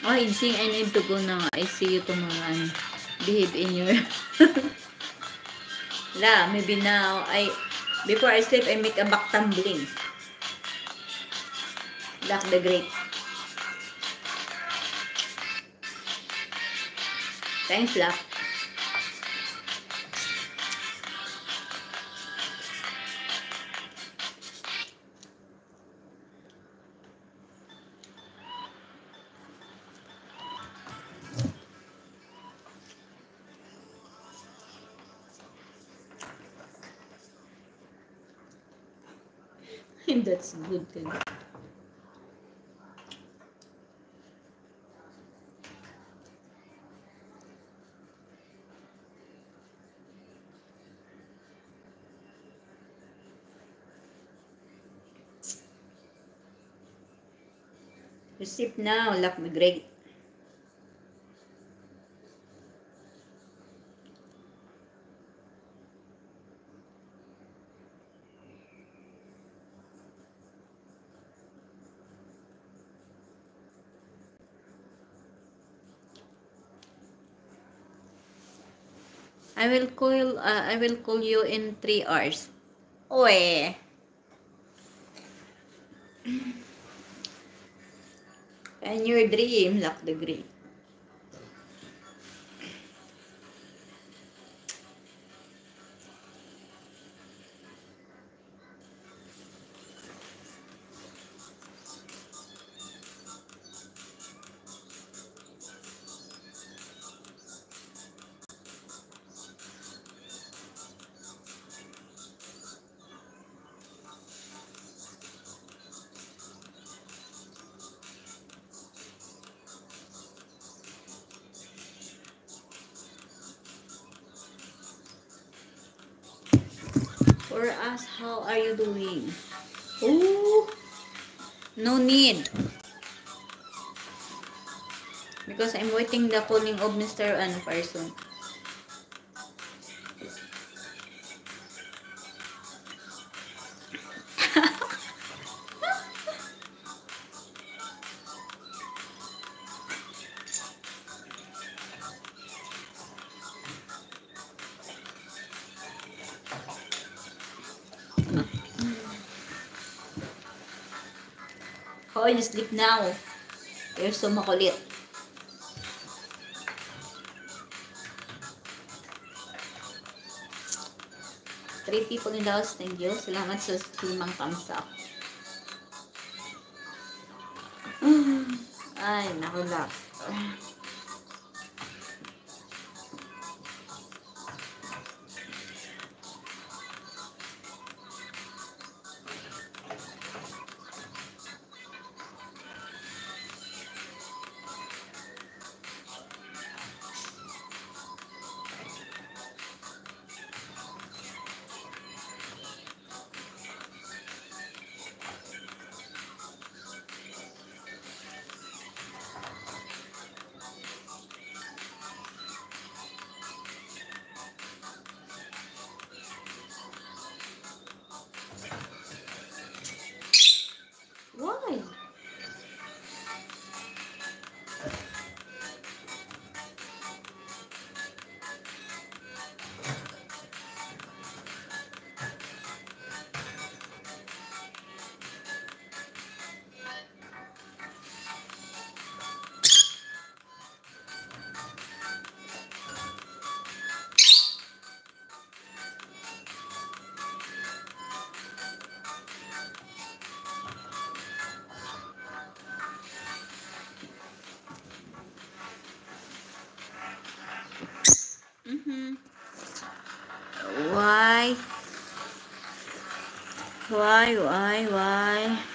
Oh, Insing, I need to go now. I see you tomorrow. Behave in your... La, maybe now, before I sleep, I make a back tumbling. Lock the Great. Thanks, Lock. That's good thing. Receipt now, Lock the Great. I will call you in 3 hours. Oy. And your dream, Lock the Great. For us, how are you doing? Oh, no need. Because I'm waiting the calling of Mr. Person. Oh, you sleep now. You're so makulit. Three people in the house, thank you. Salamat sa 5 thumbs up. Ay, nakulak. Why? Why? Why?